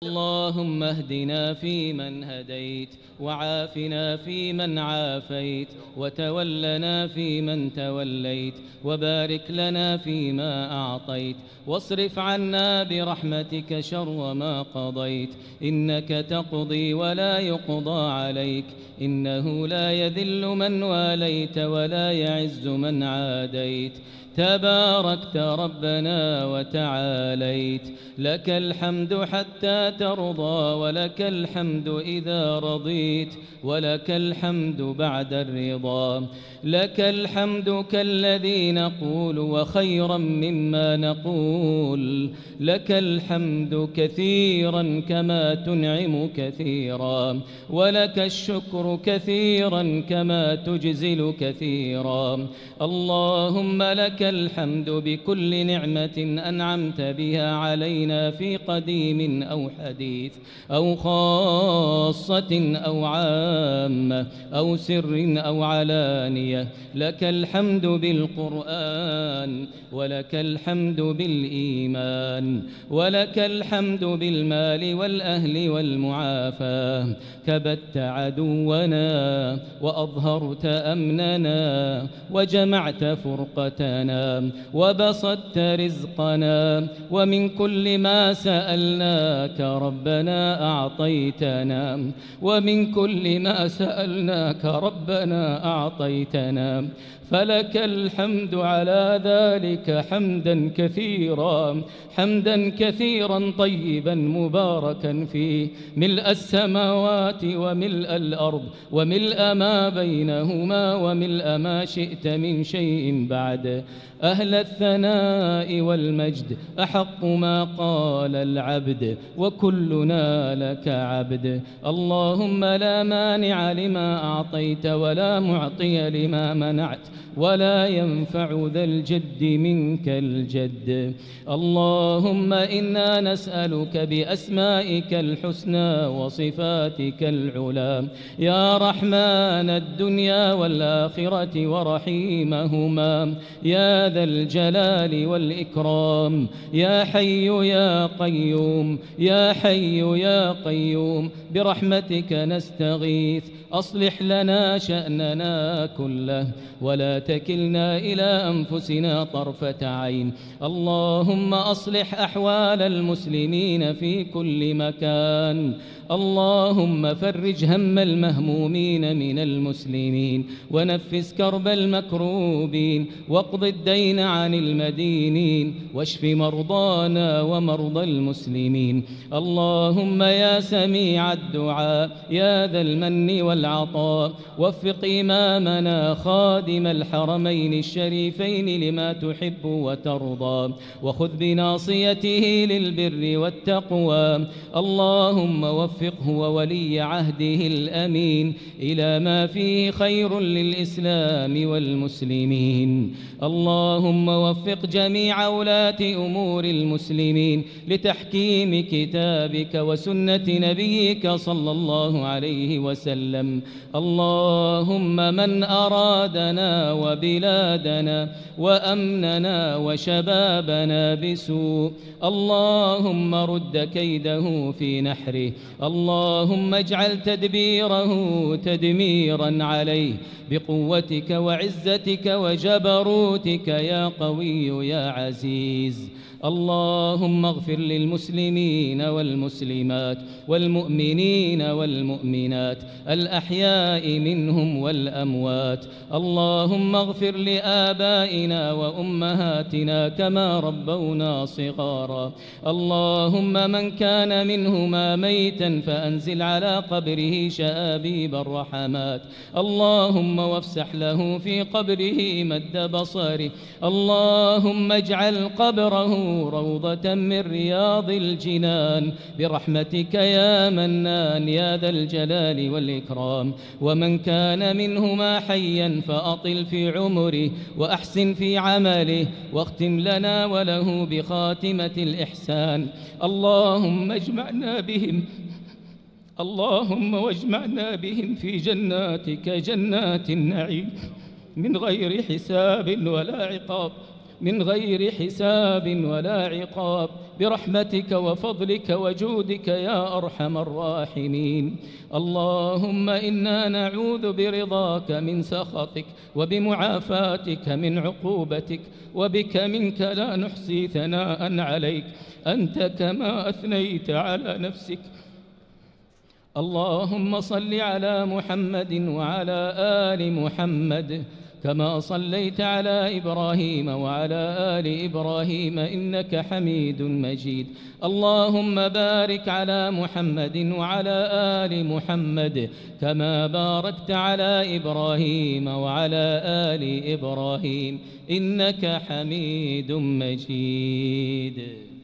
اللهم اهدنا فيمن هديت، وعافنا فيمن عافيت، وتولنا فيمن توليت، وبارك لنا فيما أعطيت، واصرف عنا برحمتك شر ما قضيت، إنك تقضي ولا يقضى عليك، إنه لا يذل من واليت ولا يعز من عاديت، تباركت ربنا وتعاليت، لك الحمد حتى ترضى، ولك الحمد إذا رضيت، ولك الحمد بعد الرضا، لك الحمد كالذي نقول وخيرا مما نقول، لك الحمد كثيرا كما تنعم كثيرا، ولك الشكر كثيرا كما تجزل كثيرا. اللهم لك الحمد بكل نعمة أنعمت بها علينا في قديم أو حديث أو خاصة أو عامة أو سر أو علانية، لك الحمد بالقرآن، ولك الحمد بالإيمان، ولك الحمد بالمال والأهل والمعافاة، كبت عدونا وأظهرت أمننا، وجمعت فرقتنا، وبسطت رزقنا، ومن كل ما سألناك ربنا أعطيتنا، ومن كل ما سألناك ربنا أعطيتنا، فلك الحمد على ذلك حمدا كثيرا، حمدا كثيرا طيبا مباركا فيه، ملء السماوات وملء الأرض وملء ما بينهما وملء ما شئت من شيء بعد، أهل الثناء والمجد أحق ما قال العبد، وكلنا لك عبد. اللهم لا مانع لما أعطيت ولا معطي لما منعت، ولا ينفع ذا الجد منك الجد. اللهم إنا نسألك بأسمائك الحسنى وصفاتك العلى يا رحمن الدنيا والآخرة ورحيمهما، يا ذا الجلال والإكرام، يا حي يا قيوم، يا حي يا قيوم، برحمتك نستغيث، أصلح لنا شأننا كله، ولا تكلنا إلى أنفسنا طرفة عين. اللهم أصلح أحوال المسلمين في كل مكان. اللهم فرج هم المهمومين من المسلمين، ونفس كرب المكروبين، واقض الدين عن المدينين، واشف مرضانا ومرضى المسلمين. اللهم يا سميع الدعاء يا ذا المن والعطاء، وفق إمامنا خادم الحرمين الشريفين لما تحب وترضى، وخذ بناصيته للبر والتقوى. اللهم وفقه وولي عهده الأمين إلى ما فيه خير للإسلام والمسلمين. اللهم وفق جميع ولاة أمور المسلمين لتحكيم كتابك وسنة نبيك صلى الله عليه وسلم. اللهم من أرادنا وبلادنا وأمننا وشبابنا بسوء، اللهم رد كيده في نحره. اللهم اجعل تدبيره تدميرا عليه بقوتك وعزتك وجبروتك يا قوي يا عزيز. اللهم اغفر للمسلمين والمسلمات والمؤمنين والمؤمنات الأحياء منهم والأموات. اللهم اغفر لآبائنا وأمهاتنا كما ربونا صغارا. اللهم من كان منهما ميتا فأنزل على قبره شآبيب الرحمات. اللهم وافسح له في قبره مد بصره. اللهم اجعل قبره روضة من رياض الجنان برحمتك يا منان يا ذا الجلال والإكرام. ومن كان منهما حيا فأطل في عمره وأحسن في عمله، واختم لنا وله بخاتمة الإحسان. اللهم اجمعنا بهم، اللهم واجمعنا بهم في جناتك جنات النعيم من غير حساب ولا عقاب. من غير حساب ولا عقاب برحمتك وفضلك وجودك يا أرحم الراحمين. اللهم إنا نعوذ برضاك من سخطك وبمعافاتك من عقوبتك، وبك منك لا نحصي ثناء عليك أنت كما أثنيت على نفسك. اللهم صل على محمد وعلى آل محمد كما صليت على إبراهيم وعلى آل إبراهيم إنك حميد مجيد. اللهم بارك على محمد وعلى آل محمد كما باركت على إبراهيم وعلى آل إبراهيم إنك حميد مجيد.